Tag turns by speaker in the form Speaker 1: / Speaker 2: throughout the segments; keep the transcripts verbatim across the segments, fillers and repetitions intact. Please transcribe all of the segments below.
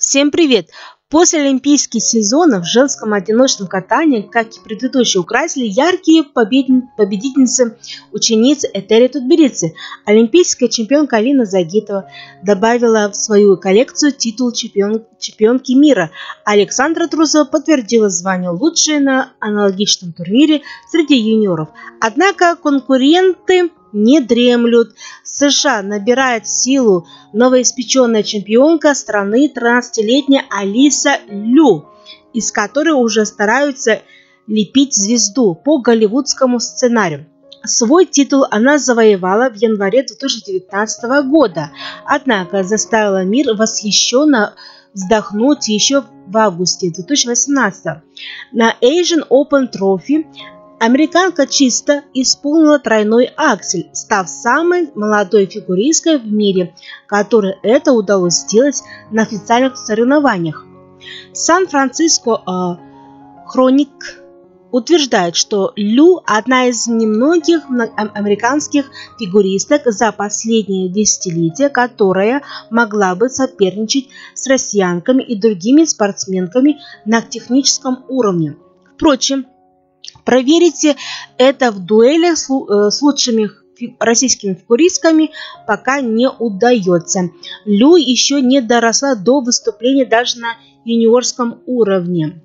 Speaker 1: Всем привет! После олимпийских сезонов в женском одиночном катании, как и предыдущие, украсили яркие побед... победительницы ученицы Этери Тутберидзе. Олимпийская чемпионка Алина Загитова добавила в свою коллекцию титул чемпион... чемпионки мира. Александра Трусова подтвердила звание лучшей на аналогичном турнире среди юниоров. Однако конкуренты не дремлют. США набирает силу новоиспеченная чемпионка страны тринадцатилетняя Алиса Лю, из которой уже стараются лепить звезду по голливудскому сценарию. Свой титул она завоевала в январе две тысячи девятнадцатого года, однако заставила мир восхищенно вздохнуть еще в августе две тысячи восемнадцатого. На Asian Open Trophy американка чисто исполнила тройной аксель, став самой молодой фигуристкой в мире, которой это удалось сделать на официальных соревнованиях. Сан-Франциско Хроник утверждает, что Лю – одна из немногих американских фигуристок за последние десятилетия, которая могла бы соперничать с россиянками и другими спортсменками на техническом уровне. Впрочем, проверите это в дуэлях с лучшими российскими фигуристками пока не удается. Лю еще не доросла до выступления даже на юниорском уровне.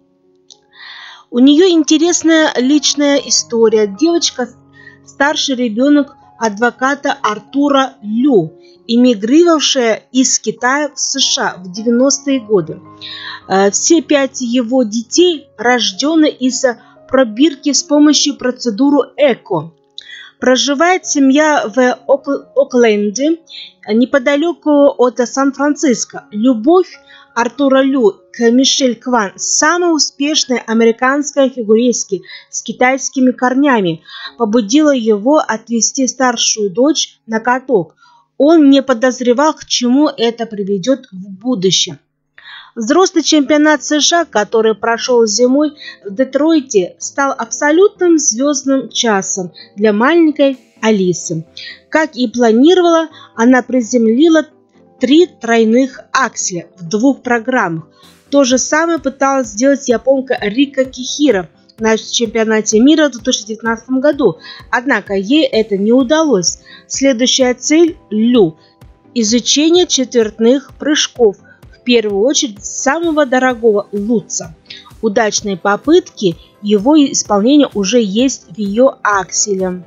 Speaker 1: У нее интересная личная история. Девочка – старший ребенок адвоката Артура Лю, эмигрировавшая из Китая в США в девяностые годы. Все пять его детей рождены из пробирки с помощью процедуры ЭКО. Проживает семья в Окленде, неподалеку от Сан-Франциско. Любовь Артура Лю к Мишель Кван, самой успешной американской фигуристки с китайскими корнями, побудила его отвезти старшую дочь на каток. Он не подозревал, к чему это приведет в будущем. Взрослый чемпионат США, который прошел зимой в Детройте, стал абсолютным звездным часом для маленькой Алисы. Как и планировала, она приземлила три тройных акселя в двух программах. То же самое пыталась сделать японка Рика Кихира на чемпионате мира в две тысячи девятнадцатом году, однако ей это не удалось. Следующая цель Лю – изучение четвертных прыжков, в первую очередь самого дорогого лутца. Удачные попытки его исполнения уже есть в ее акселе.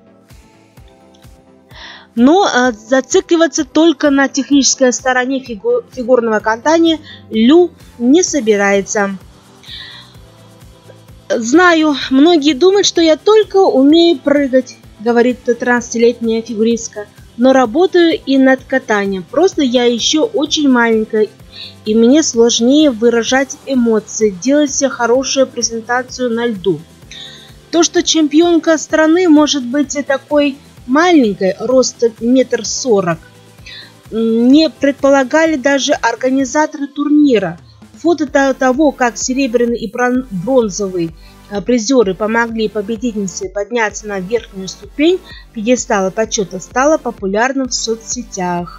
Speaker 1: Но э, зацикливаться только на технической стороне фигу фигурного катания Лю не собирается. «Знаю, многие думают, что я только умею прыгать», — говорит тринадцатилетняя фигуристка, «но работаю и над катанием. Просто я еще очень маленькая, и мне сложнее выражать эмоции, делать хорошую презентацию на льду. То, что чемпионка страны может быть такой маленькой, роста метр сорок, не предполагали даже организаторы турнира. Фото того, как серебряный и бронзовый призеры помогли победительнице подняться на верхнюю ступень пьедестала почета, стало популярным в соцсетях.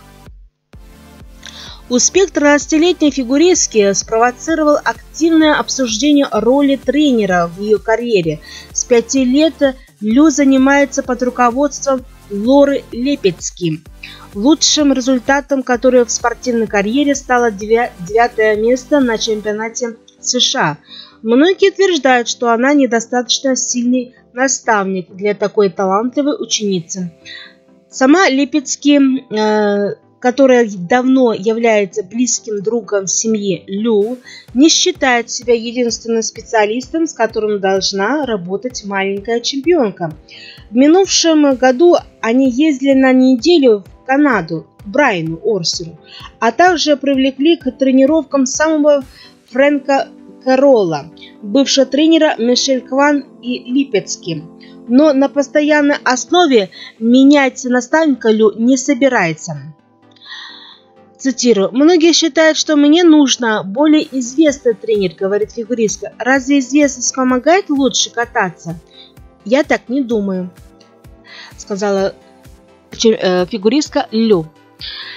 Speaker 1: Успех тринадцатилетней фигуристки спровоцировал активное обсуждение роли тренера в ее карьере. С пяти лет Лю занимается под руководством Лоры Лепецки. Лучшим результатом которой в спортивной карьере стало девятое место на чемпионате США. Многие утверждают, что она недостаточно сильный наставник для такой талантливой ученицы. Сама Лепецки, э, которая давно является близким другом семьи Лю, не считает себя единственным специалистом, с которым должна работать маленькая чемпионка. В минувшем году они ездили на неделю в Канаду к Брайану Орсеру, а также привлекли к тренировкам самого Фрэнка Кэрролла, бывшего тренера Мишель Кван и Липецки. Но на постоянной основе менять наставника Лю не собирается. Цитирую: «Многие считают, что мне нужно более известный тренер, — говорит фигуристка. Разве известность помогает лучше кататься? Я так не думаю», — сказала фигуристка Лю.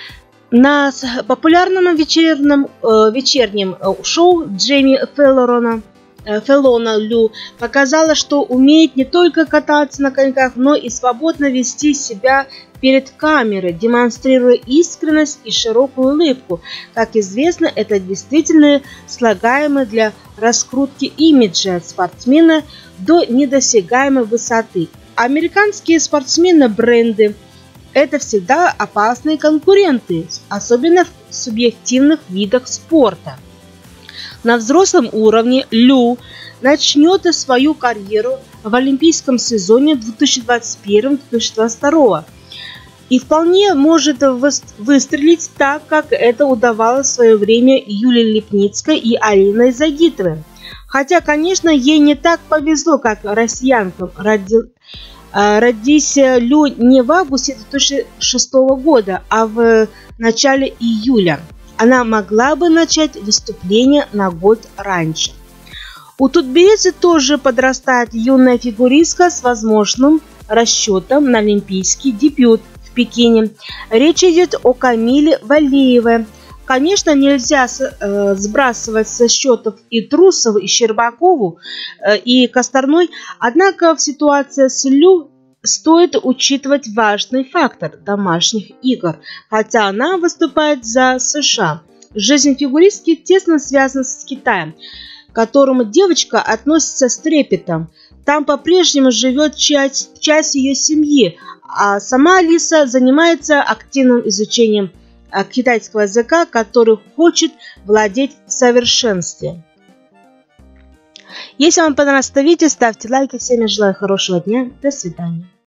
Speaker 1: На популярном вечернем, э, вечернем шоу Джейми Феллона, э, Феллона Лю показала, что умеет не только кататься на коньках, но и свободно вести себя перед камерой, демонстрируя искренность и широкую улыбку. Как известно, это действительно слагаемое для раскрутки имиджа спортсмена до недосягаемой высоты. Американские спортсмены-бренды – это всегда опасные конкуренты, особенно в субъективных видах спорта. На взрослом уровне Лю начнет свою карьеру в олимпийском сезоне две тысячи двадцать первого — две тысячи двадцать второго и вполне может выстрелить так, как это удавалось в свое время Юлии Липницкой и Алине Загитовой. Хотя, конечно, ей не так повезло, как россиянкам. Роди... Родись Лю не в августе две тысячи шестого года, а в начале июля. Она могла бы начать выступление на год раньше. У тутберидзе тоже подрастает юная фигуристка с возможным расчетом на олимпийский дебют в Пекине. Речь идет о Камиле Валеевой. Конечно, нельзя э, сбрасывать со счетов и Трусову, и Щербакову, э, и Косторной, однако в ситуации с Лю стоит учитывать важный фактор домашних игр, хотя она выступает за США. Жизнь фигуристки тесно связана с Китаем, к которому девочка относится с трепетом. Там по-прежнему живет часть, часть ее семьи, а сама Алиса занимается активным изучением китайского языка, который хочет владеть в совершенстве. Если вам понравилось это видео, ставьте лайки. Всем желаю хорошего дня. До свидания.